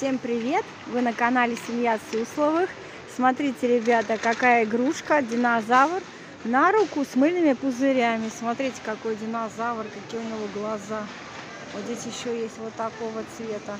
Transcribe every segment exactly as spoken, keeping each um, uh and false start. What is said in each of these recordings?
Всем привет! Вы на канале Семья Сусловых. Смотрите, ребята, какая игрушка, динозавр на руку с мыльными пузырями. Смотрите, какой динозавр, какие у него глаза. Вот здесь еще есть вот такого цвета.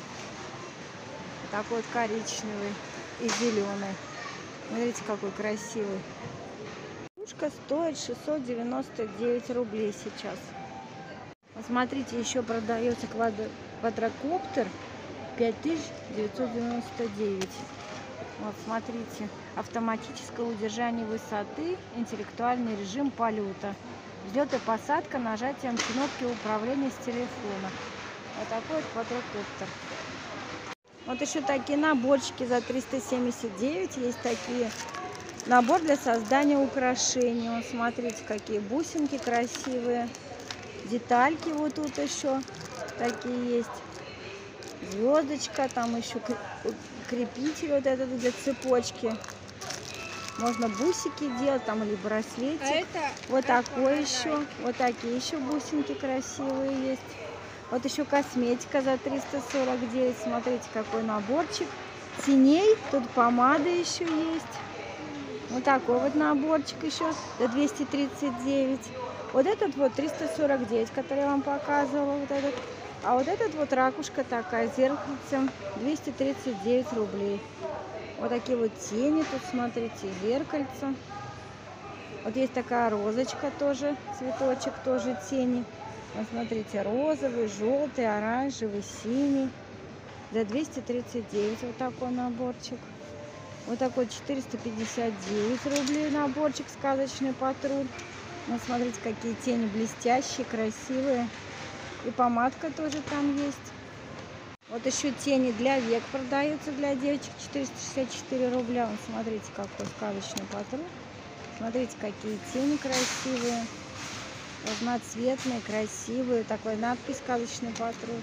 Такой вот коричневый и зеленый. Смотрите, какой красивый. Игрушка стоит шестьсот девяносто девять рублей сейчас. Смотрите, еще продается квадрокоптер пять тысяч девятьсот девяносто девять. Вот, смотрите, автоматическое удержание высоты, интеллектуальный режим полета, взлет и посадка нажатием кнопки управления с телефона. Вот такой вот квадрокоптер. Вот еще такие наборчики за триста семьдесят девять. Есть такие набор для создания украшений. Вот, смотрите, какие бусинки красивые, детальки вот тут еще такие есть. Звездочка, там еще крепитель вот этот для цепочки. Можно бусики делать, там или браслетик. А это, вот это такой еще, вот такие еще бусинки красивые есть. Вот еще косметика за триста сорок девять. Смотрите, какой наборчик. Теней, тут помада еще есть. Вот такой вот наборчик еще за двести тридцать девять. Вот этот вот триста сорок девять, который я вам показывала, вот этот. А вот этот вот ракушка такая, зеркальцем, двести тридцать девять рублей. Вот такие вот тени тут, смотрите, зеркальце. Вот есть такая розочка тоже, цветочек тоже тени. Вот смотрите, розовый, желтый, оранжевый, синий. За двести тридцать девять вот такой наборчик. Вот такой четыреста пятьдесят девять рублей наборчик «Сказочный патруль». Вот смотрите, какие тени блестящие, красивые. И помадка тоже там есть. Вот еще тени для век продаются для девочек, четыреста шестьдесят четыре рубля. Вот смотрите, какой «Сказочный патруль». Смотрите, какие тени красивые, разноцветные, красивые. Такой надпись «Сказочный патруль».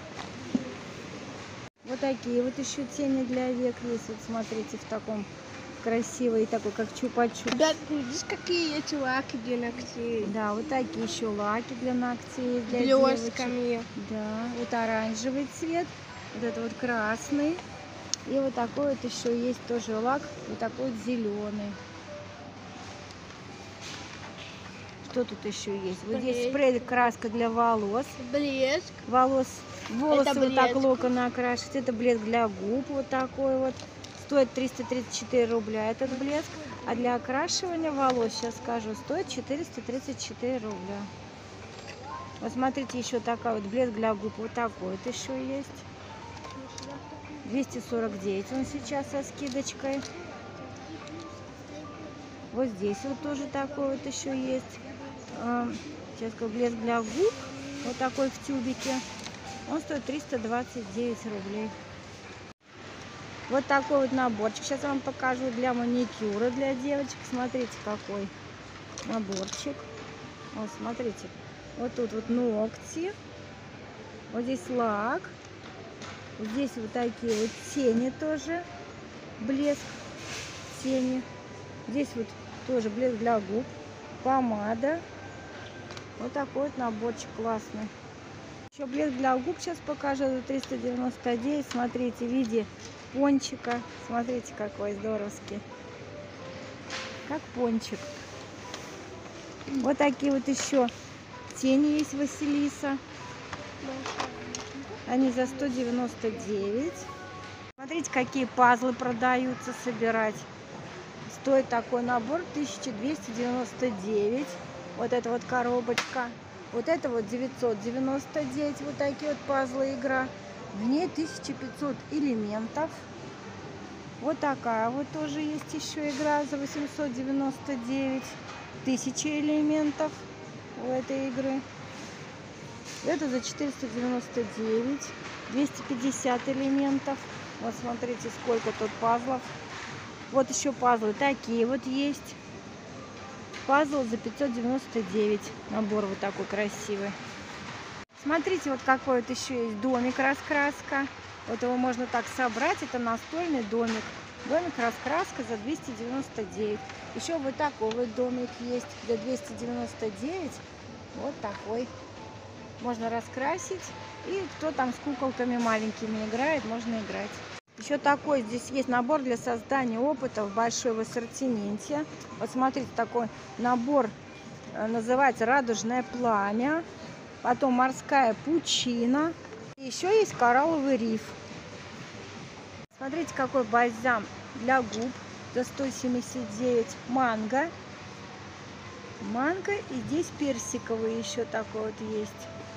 Вот такие вот еще тени для век есть. Вот смотрите, в таком красивый, такой как чупа-чуп. Да, видишь, какие эти лаки для ногтей? Да, вот такие еще лаки для ногтей, для блестками. девочек. Да, вот оранжевый цвет, вот это вот красный. И вот такой вот еще есть тоже лак, вот такой вот зеленый. Что тут еще есть? Вот Блеск. Здесь спрей, краска для волос. Блеск. Волос, волосы Это вот так блеск. локоны окрашивать. Это блеск для губ, вот такой вот. Стоит триста тридцать четыре рубля этот блеск, а для окрашивания волос, сейчас скажу, стоит четыреста тридцать четыре рубля. Вот смотрите, еще такой вот блеск для губ, вот такой вот еще есть. двести сорок девять он сейчас со скидочкой. Вот здесь вот тоже такой вот еще есть. Сейчас как блеск для губ, вот такой в тюбике. Он стоит триста двадцать девять рублей. Вот такой вот наборчик. Сейчас я вам покажу для маникюра для девочек. Смотрите, какой наборчик. Вот, смотрите. Вот тут вот ногти. Вот здесь лак. Вот здесь вот такие вот тени тоже. Блеск. Тени. Здесь вот тоже блеск для губ. Помада. Вот такой вот наборчик классный. Еще блеск для губ сейчас покажу за триста девяносто девять. Смотрите, в виде пончика. Смотрите, какой здоровский. Как пончик. Вот такие вот еще тени есть Василиса. Они за сто девяносто девять. Смотрите, какие пазлы продаются собирать. Стоит такой набор тысяча двести девяносто девять. Вот эта вот коробочка. Вот это вот девятьсот девяносто девять. Вот такие вот пазлы игра. В ней тысяча пятьсот элементов. Вот такая вот тоже есть еще игра за восемьсот девяносто девять. Тысяча элементов у этой игры. Это за четыреста девяносто девять. двести пятьдесят элементов. Вот смотрите, сколько тут пазлов. Вот еще пазлы такие вот есть. Пазл за пятьсот девяносто девять. Набор вот такой красивый. Смотрите, вот какой вот еще есть домик раскраска. Вот его можно так собрать. Это настольный домик. Домик раскраска за двести девяносто девять. Еще вот такой вот домик есть за двести девяносто девять. Вот такой. Можно раскрасить. И кто там с куколками маленькими играет, можно играть. Еще такой здесь есть набор для создания опытов, большой в ассортименте. Вот смотрите, такой набор называется «Радужное пламя». Потом «Морская пучина». И еще есть «Коралловый риф». Смотрите, какой бальзам для губ за сто семьдесят девять. Манго. Манго. И здесь персиковый еще такой вот есть.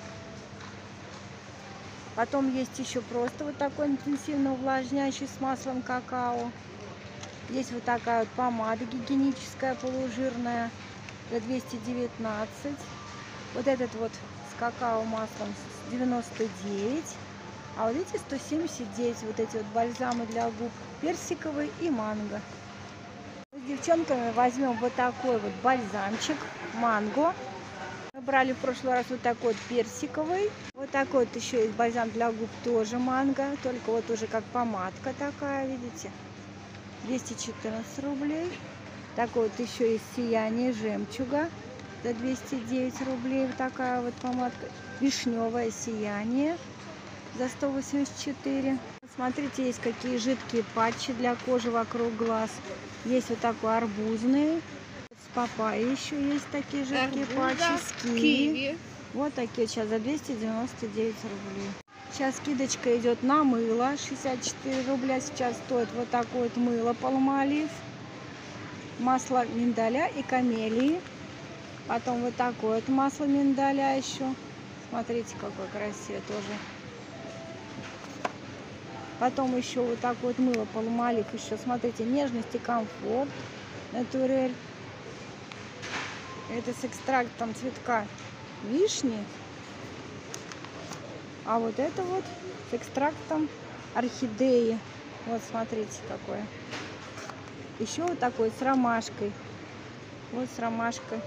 Потом есть еще просто вот такой интенсивно увлажняющий с маслом какао. Есть вот такая вот помада гигиеническая полужирная за двести девятнадцать. Вот этот вот с какао маслом девяносто девять. А вот эти сто семьдесят девять, вот эти вот бальзамы для губ, персиковый и манго. С девчонками возьмем вот такой вот бальзамчик манго. Мы брали в прошлый раз вот такой вот персиковый. Вот такой вот еще есть бальзам для губ, тоже манго. Только вот уже как помадка такая, видите. двести четырнадцать рублей. Такой вот еще есть сияние жемчуга за двести девять рублей. Вот такая вот помадка. Вишневое сияние за сто восемьдесят четыре. Смотрите, есть какие жидкие патчи для кожи вокруг глаз. Есть вот такой арбузный. С папайей еще есть такие жидкие патчи. С киви. Киви. Вот такие сейчас за двести девяносто девять рублей. Сейчас скидочка идет на мыло. шестьдесят четыре рубля сейчас стоит вот такое вот мыло Палмолив. Масло миндаля и камелии. Потом вот такое вот масло миндаля еще. Смотрите, какое красивое тоже. Потом еще вот такое вот мыло Палмолив. Еще, смотрите, нежность и комфорт. Натурель. Это с экстрактом цветка вишни. А вот это вот с экстрактом орхидеи. Вот смотрите, какое. Еще вот такой с ромашкой. Вот с ромашкой.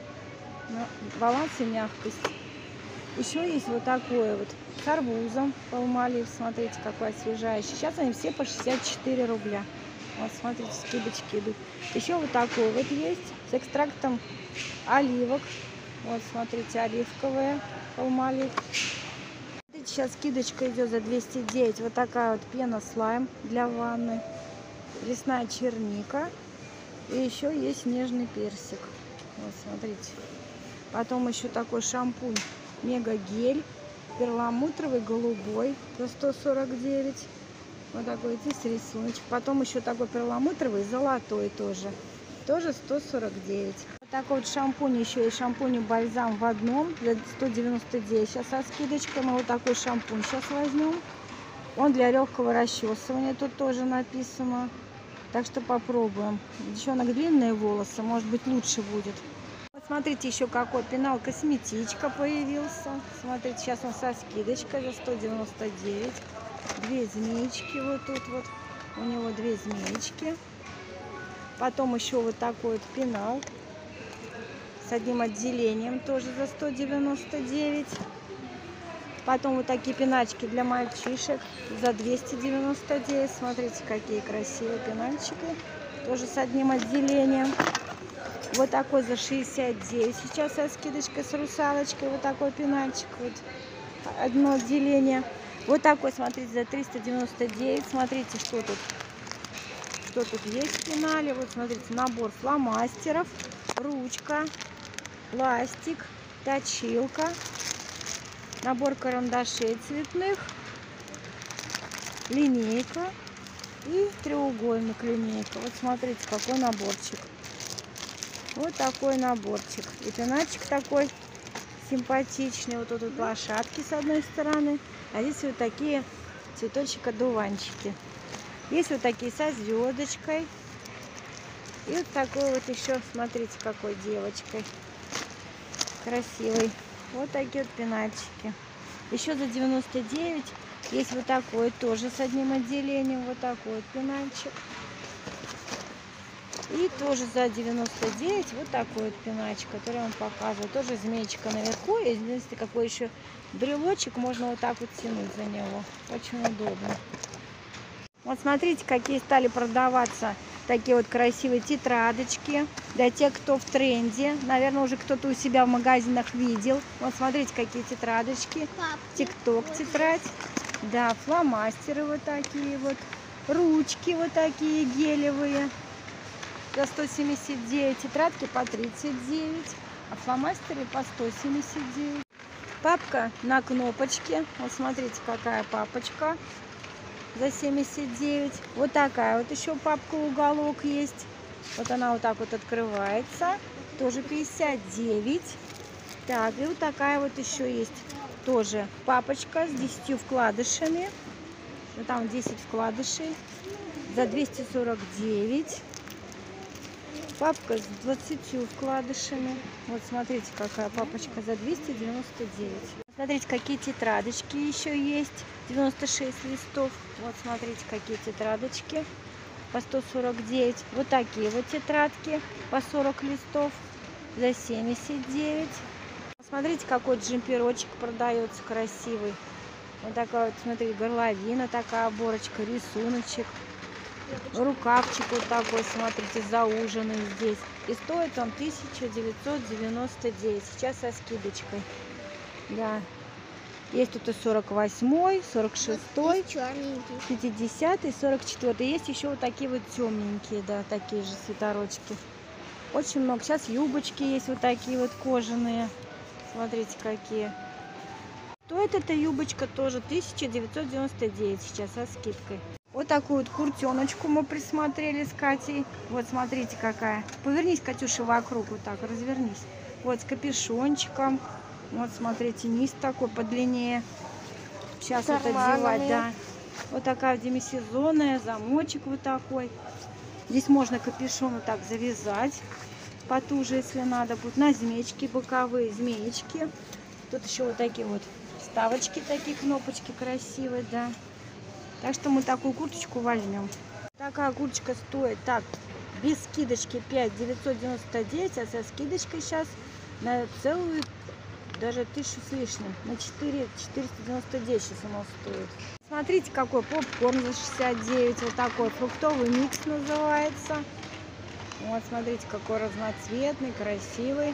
Баланс и мягкость. Еще есть вот такое вот с арбузом Палмолив. Смотрите, какой освежающий. Сейчас они все по шестьдесят четыре рубля. Вот смотрите, скидочки идут. Еще вот такой вот есть с экстрактом оливок. Вот смотрите, оливковая Палмолив. Сейчас скидочка идет за двести девять. Вот такая вот пена слайм для ванны. Лесная черника. И еще есть нежный персик. Вот смотрите. Потом еще такой шампунь мега гель. Перламутровый голубой за сто сорок девять. Вот такой здесь рисуночек. Потом еще такой перламутровый золотой тоже. Тоже сто сорок девять. Вот такой вот шампунь. Еще есть шампунь и бальзам в одном. За сто девяносто девять. Сейчас со скидочкой мы вот такой шампунь сейчас возьмем. Он для легкого расчесывания. Тут тоже написано. Так что попробуем. Девчонок длинные волосы. Может быть, лучше будет. Вот смотрите, еще какой пенал косметичка появился. Смотрите, сейчас он со скидочкой за сто девяносто девять. Две змеечки вот тут вот. У него две змеечки. Потом еще вот такой вот пенал с одним отделением, тоже за сто девяносто девять. Потом вот такие пенальчики для мальчишек за двести девяносто девять. Смотрите, какие красивые пенальчики. Тоже с одним отделением. Вот такой за шестьдесят девять. Сейчас со скидочкой с русалочкой. Вот такой пенальчик. Вот одно отделение. Вот такой, смотрите, за триста девяносто девять. Смотрите, что тут. Что тут есть в пенале. Вот смотрите, набор фломастеров. Ручка. Пластик. Точилка. Набор карандашей цветных. Линейка. И треугольник линейка. Вот смотрите, какой наборчик. Вот такой наборчик. И пенальчик такой симпатичный. Вот тут вот лошадки с одной стороны. А здесь вот такие цветочек-одуванчики. Есть вот такие со звездочкой. И вот такой вот еще, смотрите, какой девочкой. Красивый. Вот такие вот пенальчики. Еще за девяносто девять есть вот такой тоже с одним отделением. Вот такой вот пенальчик. И тоже за девяносто девять вот такой вот пенальчик, который я вам показываю. Тоже змеечка наверху. И видите, какой еще брелочек. Можно вот так вот тянуть за него. Очень удобно. Вот смотрите, какие стали продаваться Такие вот красивые тетрадочки. Для тех, кто в тренде. Наверное, уже кто-то у себя в магазинах видел. Вот смотрите, какие тетрадочки. Тик-ток тетрадь. Да, фломастеры вот такие вот. Ручки вот такие гелевые. За сто семьдесят девять. Тетрадки по тридцать девять. А фломастеры по сто семьдесят девять. Папка на кнопочке. Вот смотрите, какая папочка. За семьдесят девять. Вот такая вот еще папка уголок есть. Вот она вот так вот открывается. Тоже пятьдесят девять. Так, и вот такая вот еще есть. Тоже папочка с десятью вкладышами. Ну, там десять вкладышей. За двести сорок девять. Папка с двадцатью вкладышами. Вот смотрите, какая папочка за двести девяносто девять. Смотрите, какие тетрадочки еще есть. девяносто шесть листов. Вот смотрите, какие тетрадочки. По сто сорок девять. Вот такие вот тетрадки. По сорок листов. За семьдесят девять. Смотрите, какой джемперочек продается красивый. Вот такая вот, смотрите, горловина, такая оборочка, рисуночек. Рукавчик вот такой, смотрите, зауженный здесь. И стоит он тысяча девятьсот девяносто девять. Сейчас со скидочкой. Да. Есть тут и сорок восьмой, сорок шестой, пятидесятый, сорок четвёртый. Есть еще вот такие вот темненькие, да, такие же свитерочки. Очень много. Сейчас юбочки есть вот такие вот кожаные. Смотрите, какие. Стоит эта юбочка тоже тысяча девятьсот девяносто девять сейчас со скидкой. Вот такую вот куртеночку мы присмотрели с Катей. Вот смотрите, какая. Повернись, Катюша, вокруг, вот так, развернись. Вот с капюшончиком. Вот смотрите, низ такой подлиннее. Сейчас это одевать, да. Вот такая демисезонная, замочек вот такой. Здесь можно капюшон вот так завязать потуже, если надо будет. На змеечки боковые, змеечки. Тут еще вот такие вот вставочки, такие кнопочки красивые, да. Так что мы такую курточку возьмем. Такая курточка стоит, так, без скидочки пять тысяч девятьсот девяносто девять, а со скидочкой сейчас на целую, даже тысячу с лишним, на четыре тысячи четыреста девяносто девять сейчас оно стоит. Смотрите, какой попкорн за шестьдесят девять, вот такой фруктовый микс называется. Вот смотрите, какой разноцветный, красивый.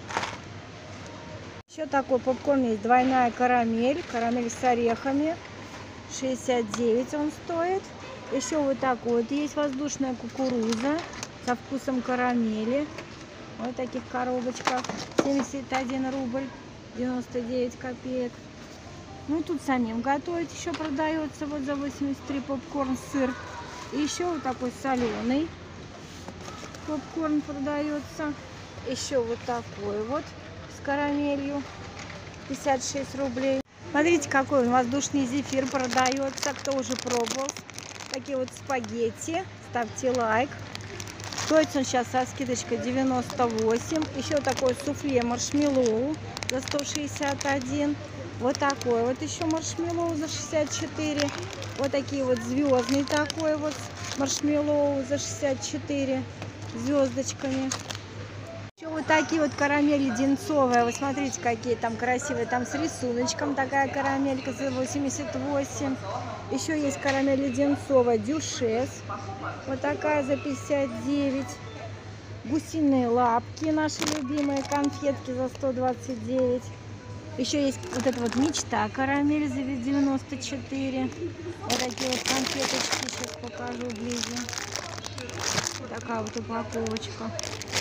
Еще такой попкорн есть, двойная карамель, карамель с орехами. шестьдесят девять он стоит. Еще вот такой вот есть воздушная кукуруза со вкусом карамели. Вот в таких коробочках. семьдесят один рубль девяносто девять копеек. Ну и тут самим готовить еще продается. Вот за восемьдесят три попкорн, сыр. И еще вот такой соленый попкорн продается. Еще вот такой вот с карамелью. пятьдесят шесть рублей. Смотрите, какой он, воздушный зефир продается. Кто уже пробовал. Такие вот спагетти. Ставьте лайк. Стоит он сейчас со скидочкой девяносто восемь. Еще такой суфле маршмеллоу за сто шестьдесят один. Вот такой вот еще маршмеллоу за шестьдесят четыре. Вот такие вот звездный такой вот маршмеллоу за шестьдесят четыре. Звездочками. Еще вот такие вот карамель леденцовая. Вы смотрите, какие там красивые. Там с рисуночком такая карамелька за восемьдесят восемь. Еще есть карамель леденцовая дюшес. Вот такая за пятьдесят девять. Гусиные лапки, наши любимые конфетки за сто двадцать девять. Еще есть вот эта вот мечта карамель за девяносто четыре. Вот такие вот конфеточки. Сейчас покажу вблизи. Такая вот упаковочка.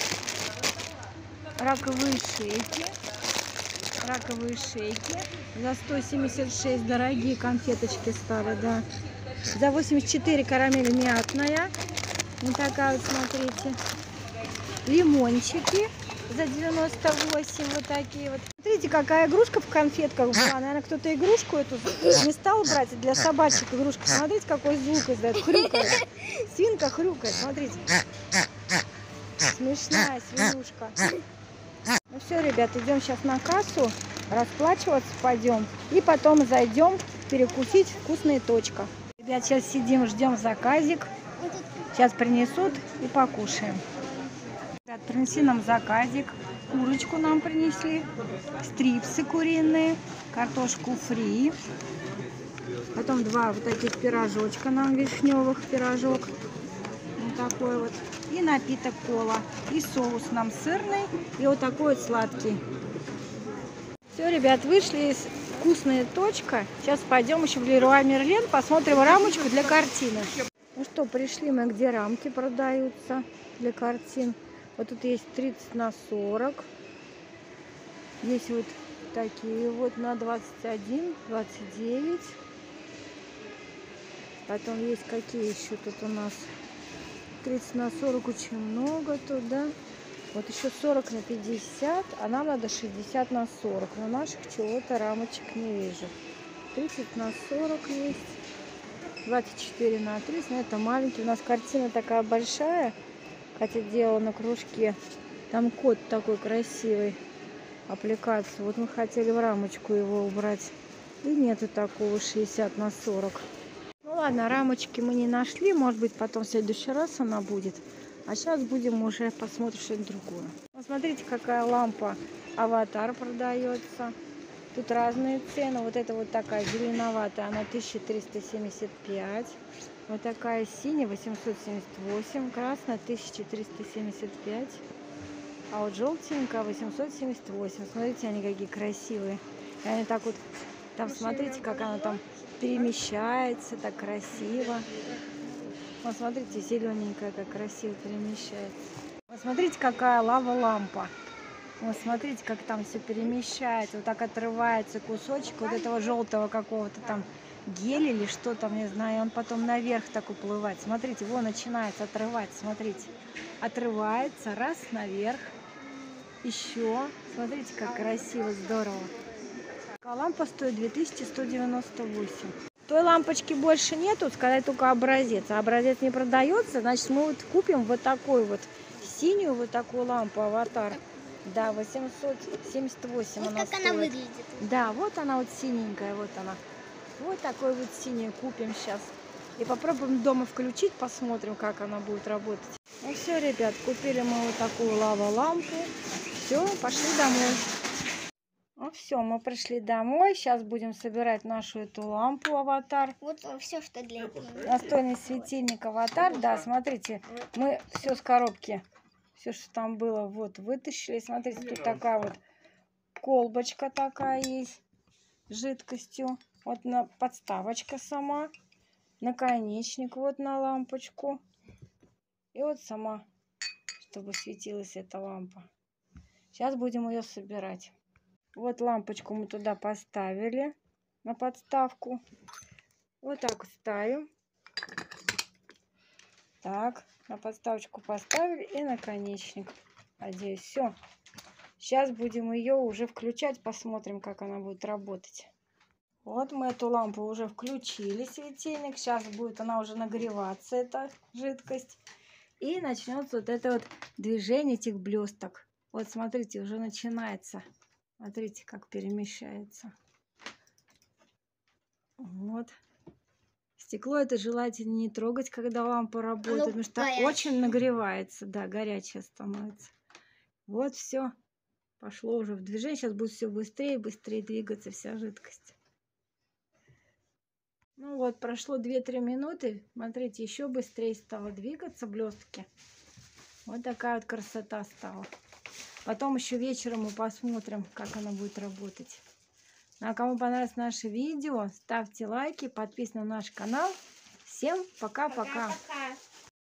Раковые шейки. Раковые шейки. За сто семьдесят шесть дорогие конфеточки стали, да. За восемьдесят четыре карамель мятная. Вот такая вот, смотрите. Лимончики за девяносто восемь. Вот такие вот. Смотрите, какая игрушка в конфетках была. Наверное, кто-то игрушку эту не стал брать. Для собачек игрушка. Смотрите, какой звук издает. Хрюкает. Свинка хрюкает. Смотрите. Смешная свинушка. Ну все, ребят, идем сейчас на кассу, расплачиваться пойдем. И потом зайдем перекусить вкусная точка. Ребят, сейчас сидим, ждем заказик. Сейчас принесут и покушаем. Ребят, принесли нам заказик. Курочку нам принесли. Стрипсы куриные. Картошку фри. Потом два вот таких пирожочка нам вишневых. Пирожок. Вот такой вот. И напиток кола. И соус нам сырный. И вот такой вот сладкий. Все, ребят, вышли из вкусная точка. Сейчас пойдем еще в Леруа Мерлен, посмотрим рамочку для картины. Ну что, пришли мы, где рамки продаются для картин. Вот тут есть тридцать на сорок. Есть вот такие вот на двадцать один, двадцать девять. Потом есть какие еще тут у нас? тридцать на сорок очень много туда. Вот еще сорок на пятьдесят, а нам надо шестьдесят на сорок. Но наших чего-то рамочек не вижу. тридцать на сорок есть. двадцать четыре на тридцать. Но это маленький. У нас картина такая большая. Хотя делала на кружке. Там кот такой красивый. Аппликацию. Вот мы хотели в рамочку его убрать. И нету такого шестьдесят на сорок. Ну ладно, рамочки мы не нашли. Может быть, потом в следующий раз она будет. А сейчас будем уже посмотреть что-нибудь другое. Посмотрите, какая лампа Аватар продается. Тут разные цены. Вот эта вот такая зеленоватая, она тысяча триста семьдесят пять. Вот такая синяя восемьсот семьдесят восемь. Красная тысяча триста семьдесят пять. А вот желтенькая восемьсот семьдесят восемь. Смотрите, они какие красивые. И они так вот, там смотрите, как она там перемещается, так красиво. Вот смотрите, зелененькая, как красиво перемещается. Вот смотрите, какая лава-лампа. Вот смотрите, как там все перемещается. Вот так отрывается кусочек вот этого желтого какого-то там геля или что там, не знаю. Он потом наверх так уплывает. Смотрите, вон начинается отрывать. Смотрите, отрывается, раз, наверх. Еще. Смотрите, как красиво, здорово. Такая лампа стоит две тысячи сто девяносто восемь. Той лампочки больше нету, сказать только образец. А образец не продается, значит мы вот купим вот такую вот синюю вот такую лампу Аватар. Да, восемьсот семьдесят восемь Вот она как стоит. она выглядит. Да, вот она вот синенькая, вот она. Вот такой вот синюю купим сейчас. И попробуем дома включить, посмотрим, как она будет работать. Ну все, ребят, купили мы вот такую лава-лампу. Все, пошли домой. Ну все, мы пришли домой. Сейчас будем собирать нашу эту лампу Аватар. Вот все, что для этого. Настольный светильник Аватар. Да, смотрите, мы все с коробки, все, что там было, вот вытащили. Смотрите, тут такая вот колбочка такая есть с жидкостью. Вот на подставочка сама. Наконечник вот на лампочку. И вот сама, чтобы светилась эта лампа. Сейчас будем ее собирать. Вот лампочку мы туда поставили на подставку. Вот так ставим. Так, на подставочку поставили и наконечник. Надеюсь, все. Сейчас будем ее уже включать, посмотрим, как она будет работать. Вот мы эту лампу уже включили, светильник. Сейчас будет она уже нагреваться, эта жидкость. И начнется вот это вот движение этих блесток. Вот смотрите, уже начинается. Смотрите, как перемещается. Вот. Стекло это желательно не трогать, когда лампа работает, потому что горячее. очень нагревается. Да, горячее становится. Вот все. Пошло уже в движение. Сейчас будет все быстрее и быстрее двигаться вся жидкость. Ну вот, прошло две-три минуты. Смотрите, еще быстрее стало двигаться блестки. Вот такая вот красота стала. Потом еще вечером мы посмотрим, как она будет работать. Ну, а кому понравилось наше видео, ставьте лайки, подписывайтесь на наш канал. Всем пока-пока. Пока-пока.